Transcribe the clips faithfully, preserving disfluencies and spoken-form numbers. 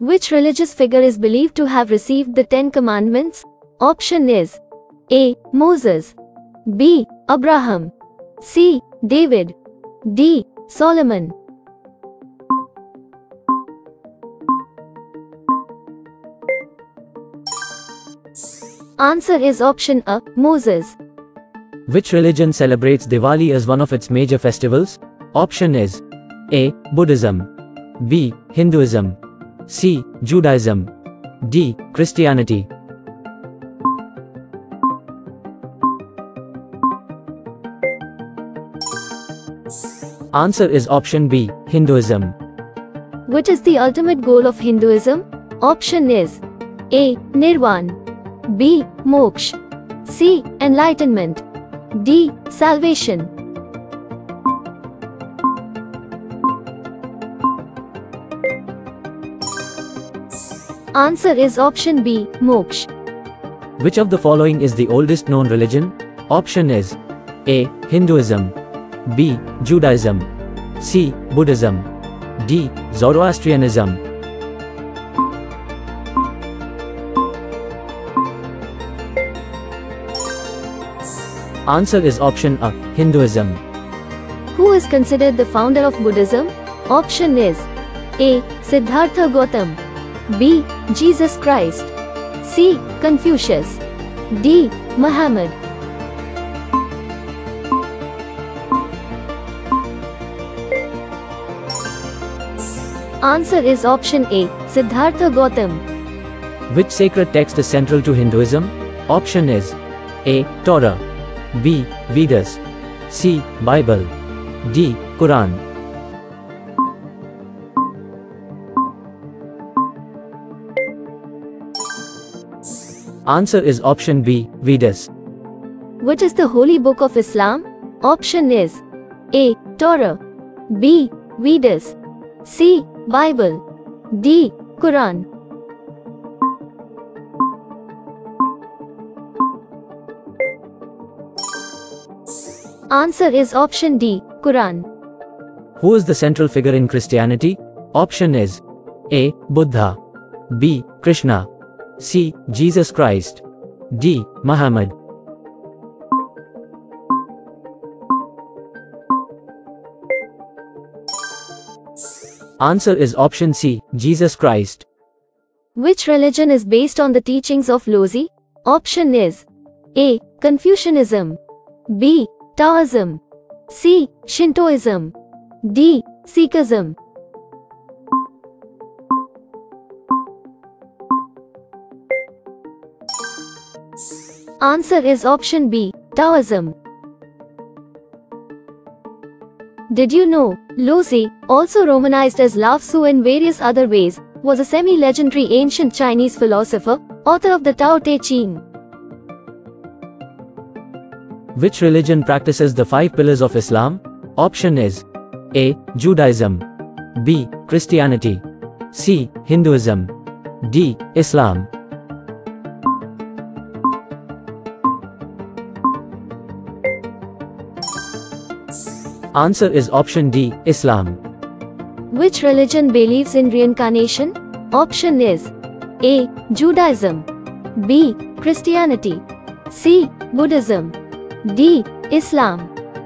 Which religious figure is believed to have received the Ten Commandments? Option is A. Moses, B. Abraham, C. David, D. Solomon. Answer is option A. Moses. Which religion celebrates Diwali as one of its major festivals? Option is A. Buddhism, B. Hinduism, C. Judaism, D. Christianity. Answer is option B. Hinduism. What is the ultimate goal of Hinduism? Option is A. Nirvana, B. Moksha, C. Enlightenment, D. Salvation. Answer is option B. Moksha. Which of the following is the oldest known religion? Option is A. Hinduism, B. Judaism, C. Buddhism, D. Zoroastrianism. Answer is option A. Hinduism. Who is considered the founder of Buddhism? Option is A. Siddhartha Gautam, B. Jesus Christ, C. Confucius, D. Muhammad. Answer is option A. Siddhartha Gautam. Which sacred text is central to Hinduism? Option is A. Torah, B. Vedas, C. Bible, D. Quran. Answer is option B. Vedas. What is the holy book of Islam? Option is A. Torah, B. Vedas, C. Bible, D. Quran. Answer is option D. Quran. Who is the central figure in Christianity? Option is A. Buddha, B. Krishna, C. Jesus Christ, D. Muhammad. Answer is option C. Jesus Christ. Which religion is based on the teachings of Laozi? Option is A. Confucianism, B. Taoism, C. Shintoism, D. Sikhism. Answer is option B. Taoism. Did you know, Laozi, also romanized as Lao Tzu in various other ways, was a semi-legendary ancient Chinese philosopher, author of the Tao Te Ching. Which religion practices the five pillars of Islam? Option is A. Judaism, B. Christianity, C. Hinduism, D. Islam. Answer is option D. Islam. Which religion believes in reincarnation? Option is A. Judaism, B. Christianity, C. Buddhism, D. Islam.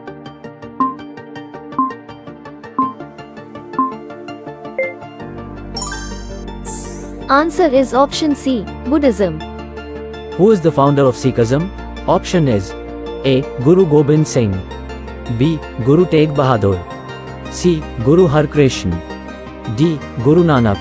Answer is option C. Buddhism. Who is the founder of Sikhism? Option is A. Guru Gobind Singh, B. Guru Tegh Bahadur, C. Guru Har Krishan, D. Guru Nanak.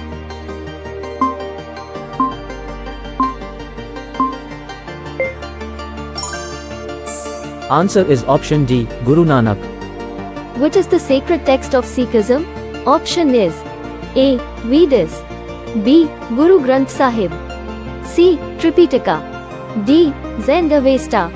Answer is option D. Guru Nanak. What is the sacred text of Sikhism? Option is A. Vedas, B. Guru Granth Sahib, C. Tripitaka, D. Zend-Avesta.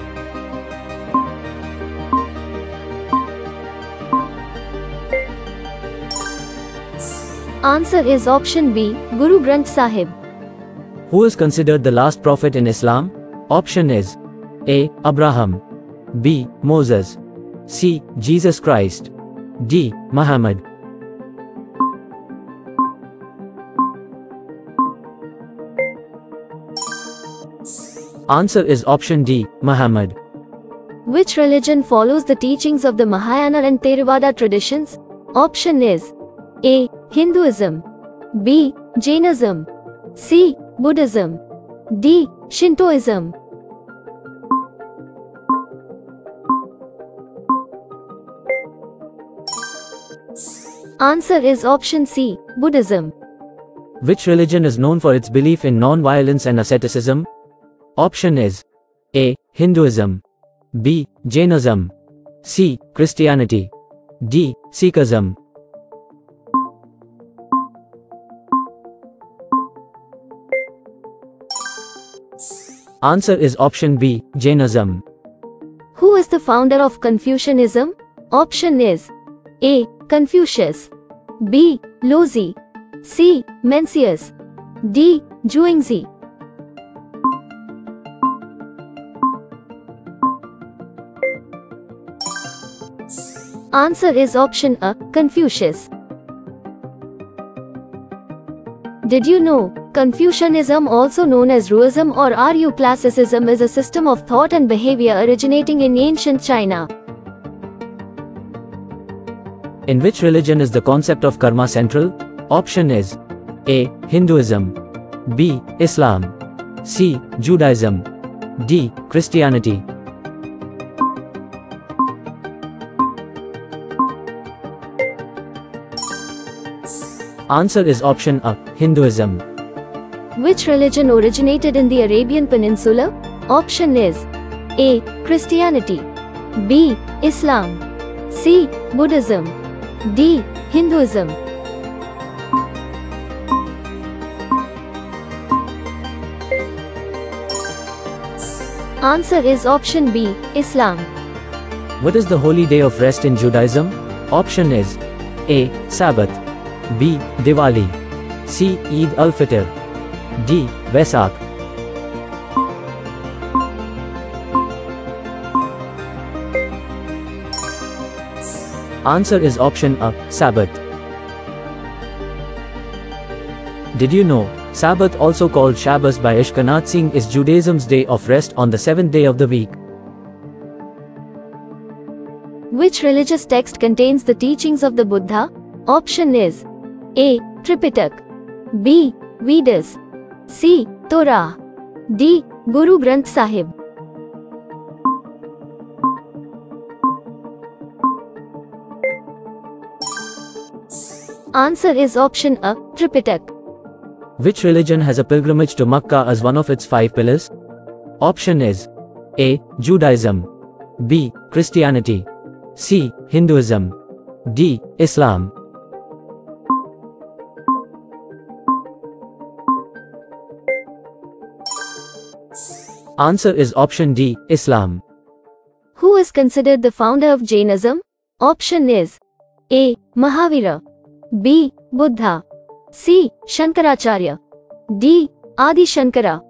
Answer is option B. Guru Granth Sahib. Who is considered the last prophet in Islam? Option is A. Abraham, B. Moses, C. Jesus Christ, D. Muhammad. Answer is option D, Muhammad. Which religion follows the teachings of the Mahayana and Theravada traditions? Option is A. Hinduism, B. Jainism, C. Buddhism, D. Shintoism. Answer is option C. Buddhism. Which religion is known for its belief in non-violence and asceticism? Option is A. Hinduism, B. Jainism, C. Christianity, D. Sikhism. Answer is option B. Jainism. Who is the founder of Confucianism? Option is A. Confucius, B. Laozi, C. Mencius, D. Zhuangzi. Answer is option A. Confucius. Did you know, Confucianism, also known as Ruism or Aryu classicism, is a system of thought and behavior originating in ancient China. In which religion is the concept of karma central? Option is A. Hinduism, B. Islam, C. Judaism, D. Christianity. Answer is option A. Hinduism. Which religion originated in the Arabian Peninsula? Option is A. Christianity, B. Islam, C. Buddhism, D. Hinduism. Answer is option B. Islam. What is the holy day of rest in Judaism? Option is A. Sabbath, B. Diwali, C. Eid al-Fitr, D. Vesak. Answer is option A. Sabbath. Did you know, Sabbath, also called Shabbos by Ashkenazim, is Judaism's day of rest on the seventh day of the week? Which religious text contains the teachings of the Buddha? Option is A. Tripitaka, B. Vedas, C. Torah, D. Guru Granth Sahib. Answer is option A. Tripitaka. Which religion has a pilgrimage to Makkah as one of its five pillars? Option is A. Judaism, B. Christianity, C. Hinduism, D. Islam. Answer is option D. Islam. Who is considered the founder of Jainism? Option is A. Mahavira, B. Buddha, C. Shankaracharya, D. Adi Shankara.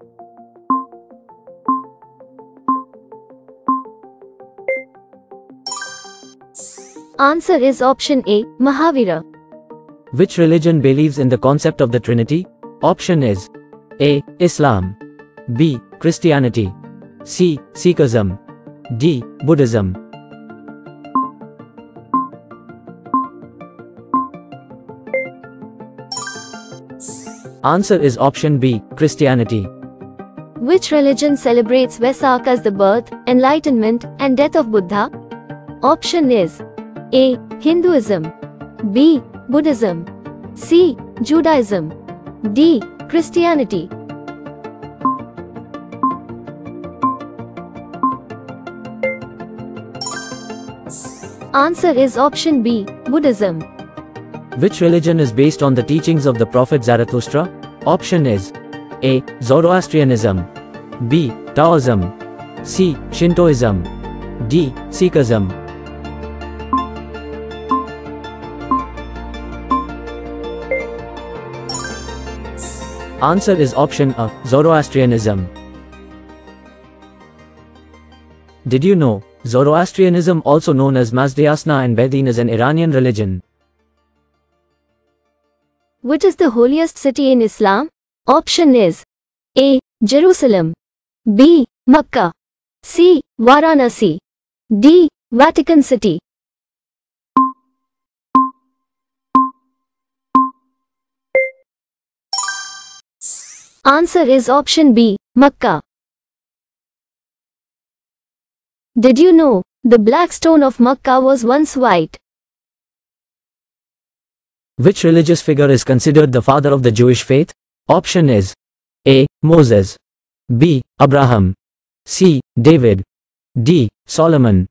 Answer is option A. Mahavira. Which religion believes in the concept of the Trinity? Option is A. Islam, B. Christianity, C. Sikhism, D. Buddhism. Answer is option B. Christianity. Which religion celebrates Vesak as the birth, enlightenment, and death of Buddha? Option is A. Hinduism, B. Buddhism, C. Judaism, D. Christianity. Answer is option B. Buddhism. Which religion is based on the teachings of the Prophet Zarathustra? Option is A. Zoroastrianism, B. Taoism, C. Shintoism, D. Sikhism. Answer is option A. Zoroastrianism. Did you know, Zoroastrianism, also known as Mazdyasna and Vedin, is an Iranian religion? What is the holiest city in Islam? Option is A. Jerusalem, B. Makkah. C. Varanasi. D. Vatican City. Answer is option B. Makkah. Did you know, the black stone of Makkah was once white? Which religious figure is considered the father of the Jewish faith? Option is A. Moses. B. Abraham. C. David. D. Solomon.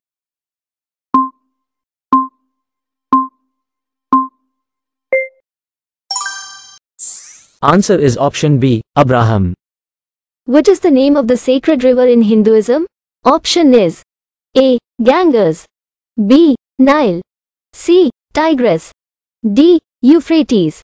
Answer is option B. Abraham. What is the name of the sacred river in Hinduism? Option is A. Ganges. B. Nile. C. Tigris. D. Euphrates.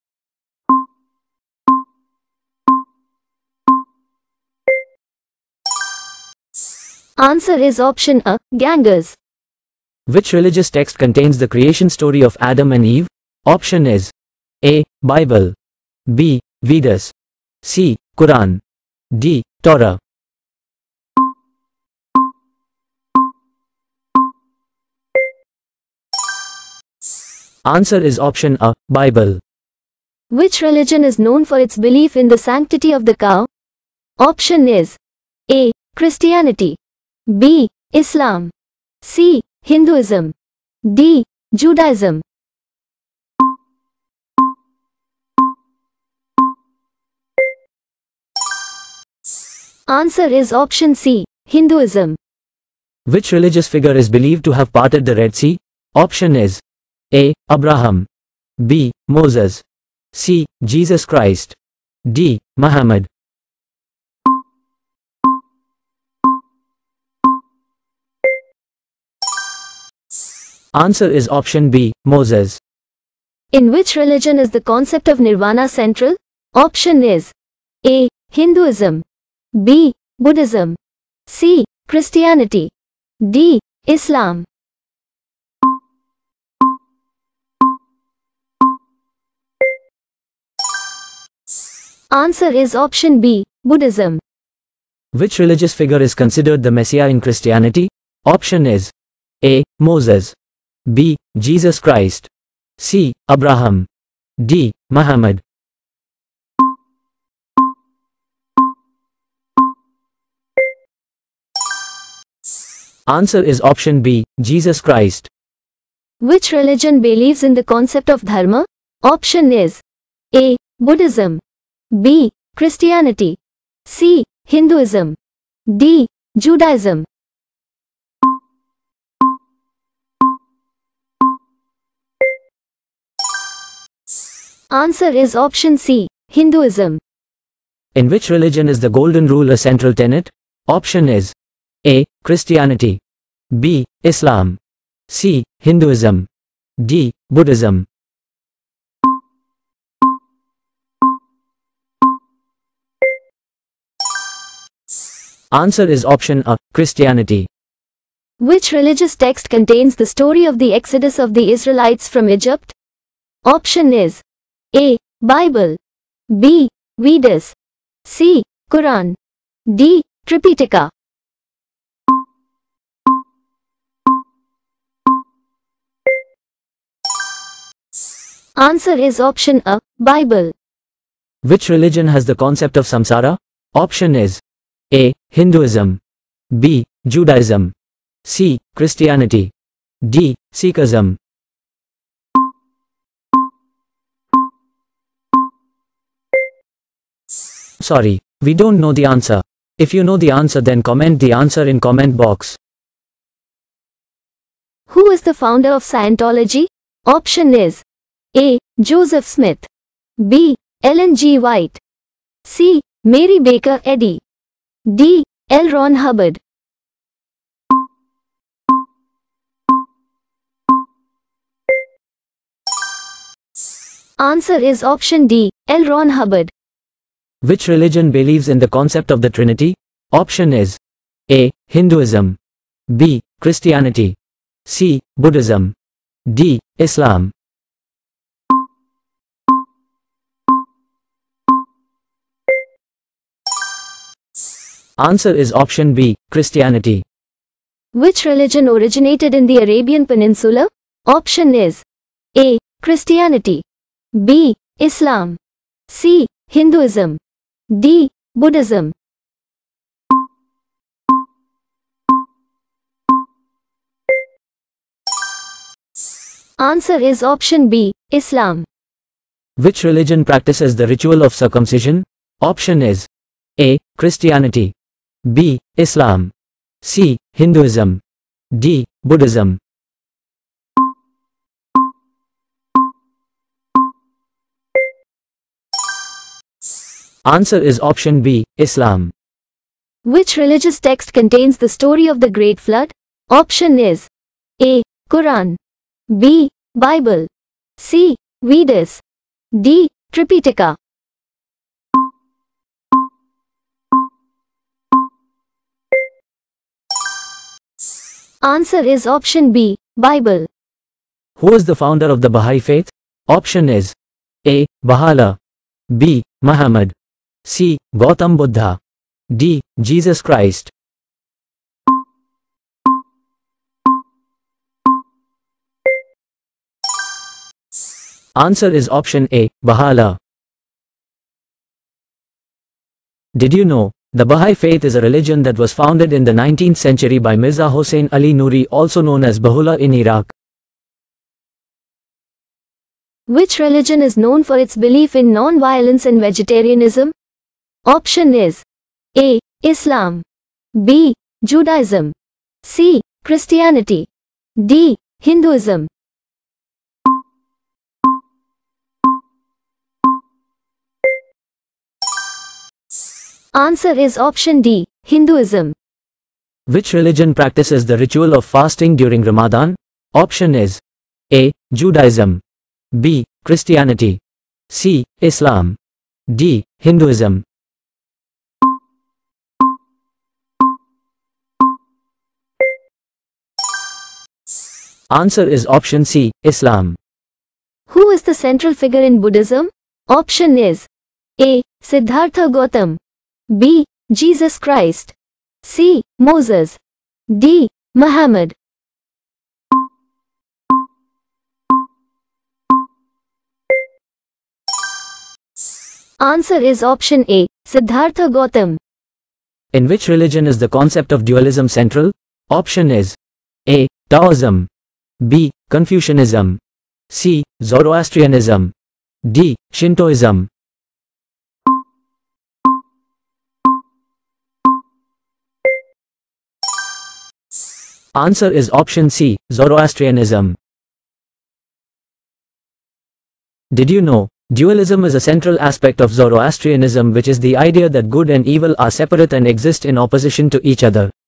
Answer is option A. Ganges. Which religious text contains the creation story of Adam and Eve? Option is A. Bible. B. Vedas. C. Quran. D. Torah. Answer is option A. Bible. Which religion is known for its belief in the sanctity of the cow? Option is A. Christianity. B. Islam. C. Hinduism. D. Judaism. Answer is option C. Hinduism. Which religious figure is believed to have parted the Red Sea? Option is A. Abraham. B. Moses. C. Jesus Christ. D. Muhammad. Answer is option B. Moses. In which religion is the concept of nirvana central? Option is A. Hinduism. B. Buddhism. C. Christianity. D. Islam. Answer is option B. Buddhism. Which religious figure is considered the Messiah in Christianity? Option is A. Moses. B. Jesus Christ. C. Abraham. D. Muhammad. Answer is option B. Jesus Christ. Which religion believes in the concept of dharma? Option is A. Buddhism. B. Christianity. C. Hinduism. D. Judaism. Answer is option C. Hinduism. In which religion is the golden rule a central tenet? Option is A. Christianity. B. Islam. C. Hinduism. D. Buddhism. Answer is option A. Christianity. Which religious text contains the story of the exodus of the Israelites from Egypt? Option is A. Bible. B. Vedas. C. Quran. D. Tripitaka. Answer is option A. Bible. Which religion has the concept of samsara? Option is A. Hinduism. B. Judaism. C. Christianity. D. Sikhism. Sorry, we don't know the answer. If you know the answer, then comment the answer in comment box. Who is the founder of Scientology? Option is A. Joseph Smith. B. Ellen G. White. C. Mary Baker Eddy. D. L. Ron Hubbard. Answer is option D. L. Ron Hubbard. Which religion believes in the concept of the Trinity? Option is A. Hinduism. B. Christianity. C. Buddhism. D. Islam. Answer is option B, Christianity. Which religion originated in the Arabian Peninsula? Option is A. Christianity, B. Islam, C. Hinduism, D. Buddhism. Answer is option B, Islam. Which religion practices the ritual of circumcision? Option is A. Christianity, B. Islam, C. Hinduism, D. Buddhism. Answer is option B, Islam. Which religious text contains the story of the Great Flood? Option is A. Quran, B. Bible, C. Vedas, D. Tripitaka. Answer is option B, Bible. Who is the founder of the Baha'i faith? Option is A. Baha'u'llah, B. Muhammad, C. Gautam Buddha, D. Jesus Christ. Answer is option A, Baha'u'llah. Did you know, the Baha'i faith is a religion that was founded in the nineteenth century by Mirza Hossein Ali Nuri, also known as Baha'u'llah in Iraq. Which religion is known for its belief in non-violence and vegetarianism? Option is A. Islam, B. Judaism, C. Christianity, D. Hinduism. Answer is option D, Hinduism. Which religion practices the ritual of fasting during Ramadan? Option is A. Judaism, B. Christianity, C. Islam, D. Hinduism. Answer is option C, Islam. Who is the central figure in Buddhism? Option is A. Siddhartha Gautam, B. Jesus Christ, C. Moses, D. Muhammad. Answer is option A, Siddhartha Gautam. In which religion is the concept of dualism central? Option is A. Taoism, B. Confucianism, C. Zoroastrianism, D. Shintoism. Answer is option C, Zoroastrianism. Did you know, dualism is a central aspect of Zoroastrianism, which is the idea that good and evil are separate and exist in opposition to each other.